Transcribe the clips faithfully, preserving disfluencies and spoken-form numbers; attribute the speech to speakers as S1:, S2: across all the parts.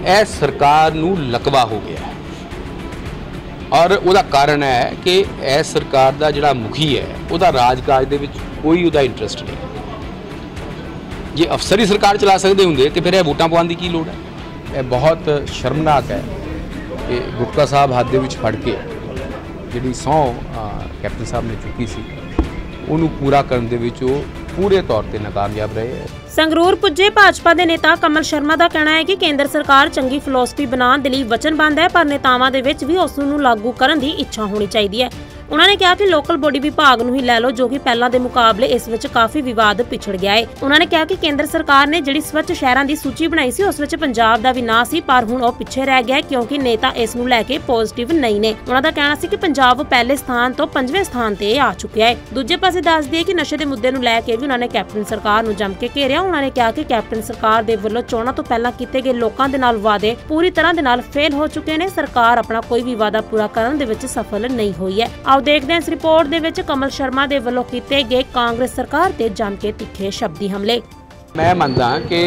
S1: ਇਹ सरकार नूं लकवा हो गया और उसका कारण है कि यह सरकार का जिहड़ा मुखी है उसका राजकाज दे विच कोई उसका इंटरस्ट नहीं। जे अफसर ही सरकार चला सकते होंगे तो फिर यह वोटां पवाउण दी की लोड़ है। यह बहुत शर्मनाक है कि गुटका साहब हाथ दे विच फड़ के जिहड़ी सौं कैप्टन साहब ने चुकी सी उन्होंने पूरा करने दे विच पूरे तौर पर नाकामयाब रहे।
S2: संगरूर पुजे भाजपा के नेता कमल शर्मा का कहना है कि केंद्र सरकार चंगी फिलोसफी बनाने के लिए वचनबद्ध है, पर नेतावां दे विच भी उस नूं लागू करने की इच्छा होनी चाहिए है। उन्होंने कहा कि लोकल बॉडी विभाग नूं ही लै लो जो कि पहला दे मुकाबले इस विच काफी विवाद पिछड़ गया है। उन्होंने कहा कि केंद्र सरकार ने जिहड़ी स्वच्छ शहरां दी सूची बनाई सी उस विच पंजाब दा भी नां सी, पर हुण ओह पिछे रह गया क्योंकि नेता इस नूं लैके पॉजिटिव नहीं ने। उन्हां दा कहना सी कि पंजाब पहले स्थान तो पंजवें स्थान ते आ चुकिया है। दूजे पासे दस दिए कि नशे दे मुद्दे नूं लैके भी उन्होंने कैप्टन सरकार नूं जम के घेरिया। उन्होंने कहा कि कैप्टन सरकार दे वल्लों चोणां तो पहला कीते गए लोकां दे नाल वादे पूरी तरह दे नाल फेल हो चुके ने। सरकार अपना कोई भी वादा पूरा करन दे विच सफल नहीं हुई है। आओ देखदे हां इस रिपोर्ट दे विच कमल शर्मा दे वल्लों कीते गए कांग्रेस सरकार ते जम के तिखे शब्दी हमले।
S1: मैं मानदा कि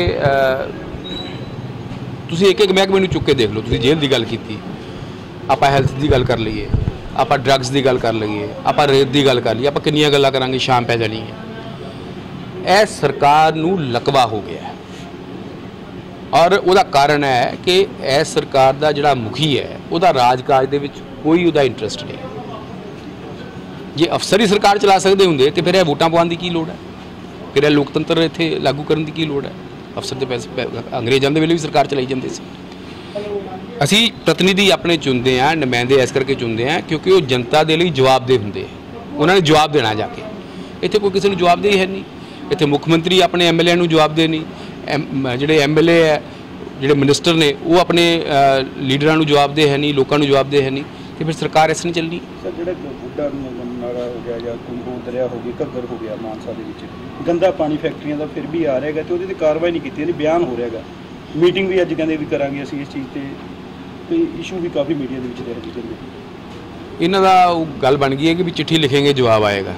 S1: तुसीं एक एक महकमे नूं चुक के देख लो। तुसीं जेल की गल कीती, आपां हैल्थ की गल कर लईए, आपां ड्रग्स की गल कर लईए, आपां रेत की गल कर लईए, आपां किन्नियां गल्लां करांगे, शाम पै जानी है। यह सरकार नूं लकवा हो गया है और उसका कारण है कि यह सरकार का जिहड़ा मुखी है उसका राजकाज दे विच कोई उसका इंटरस्ट नहीं। जे अफसर ही सरकार चला सकते होंगे तो फिर यह वोटां पवाउण दी की लोड़ है, फिर यह लोकतंत्र इत्थे लागू करने की की लोड़ है। अफसर के पैसे अंग्रेज़ों के वेले भी सरकार चलाई जाती सी। असी प्रतिनिधि अपने चुनते हैं, नुमाइंदे इस करके चुनते हैं क्योंकि वो जनता के लिए जवाबदेह होंगे। उन्होंने जवाब देना जाके, इत्थे कोई किसी को जवाबदेही है नहीं। इत्थे मुख मंत्री अपने एम एल ए नूं जवाबदेह नहीं, एम जिहड़े एम एल ए है जिहड़े मिनिस्टर ने वो अपने लीडरां नूं जवाबदेह है नहीं, लोकां नूं जवाबदेह है नहीं, तो फिर सरकार इस नहीं चलनी।
S3: सर जिहड़ा बुड्ढा नाला हो गया या कुंभों दरिया हो गई, घग्गर हो गया, मानसा दे विच गंदा पानी फैक्ट्रियां दा फिर भी आ रहा है तो उहदी कार्रवाई नहीं की, बयान हो रहा है। मीटिंग भी अज कहंदे भी करांगे असीं इस चीज़ ते, तो इशू भी काफ़ी मीडिया दे विच रह चलदे।
S1: इन्हां दा गल बन गई है कि भी चिट्ठी लिखेंगे जवाब आएगा।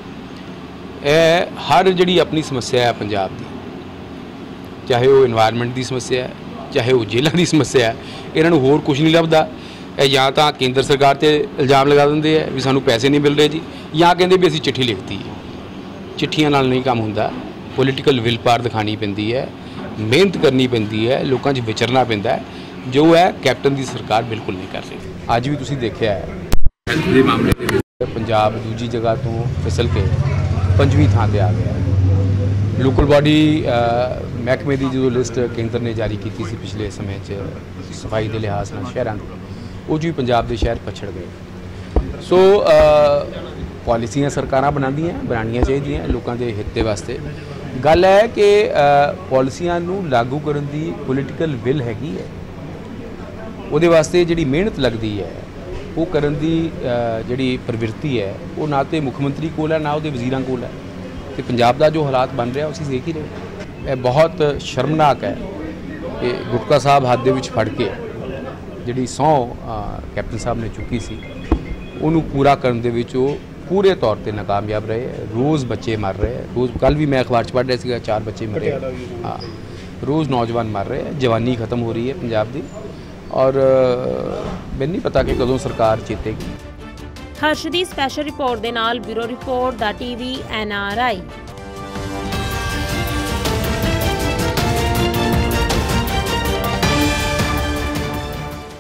S1: यह हर जिहड़ी अपनी समस्या है पंजाब की, चाहे वो इन्वायरमेंट की समस्या है, चाहे वो जेलों की समस्या है, इन्हां नूं होर कुछ नहीं लभदा। या तो केंद्र सरकार से इल्जाम लगा देंगे है भी सानू पैसे नहीं मिल रहे जी, या कहते भी असी चिट्ठी लिखती है। चिट्ठियां नाल नहीं काम होंदा, पोलीटिकल विल पावर दिखानी पैंदी है, मेहनत करनी पैंदी है, लोगों च विचरना पैंदा है, जो है कैप्टन की सरकार बिल्कुल नहीं कर रही। अज भी तुसीं देखिया है हेल्थ के मामले में पंजाब दूजी जगह तो फिसल के पंजवीं थां ते आ गया। लोकल बॉडी महकमे की जो लिस्ट केंद्र ने जारी की थी पिछले समय सफाई के लिहाज नाल शहरां दी, वो जी पंजाब के शहर पछड़ गए। सो पॉलिसियां सरकारां बनांदियां बनानियां चाहिए लोगों के हित के वास्ते। गल है कि पॉलिसियां नूं लागू करन दी पोलीटिकल विल हैगी है, उहदे वास्ते जिहड़ी मेहनत लगदी है वो करन दी जिहड़ी प्रवृत्ति है वो ना तो मुख्यमंत्री कोल है ना उहदे वजीरां कोल है। तो पंजाब का जो हालात बन रहा उसी देख ही रहे। यह बहुत शर्मनाक है कि गुटका साहब हाथ दे विच फड़ के जिहड़ी सौं कैप्टन साहब ने चुकी सी उन्होंने पूरा करने दे विच पूरे तौर पर नाकामयाब रहे। रोज़ बच्चे मर रहे हैं, रोज़ कल भी मैं अखबार च पढ़ रहा सीगा चार बच्चे मरे। हाँ, रोज़ नौजवान मर रहे हैं, जवानी खत्म हो रही है पंजाब की और मैनूं नहीं पता कि कदों सरकार चेतेगी।
S2: हर्ष दी स्पैशल रिपोर्ट दे नाल ब्यूरो रिपोर्ट दा टीवी एन आर आई।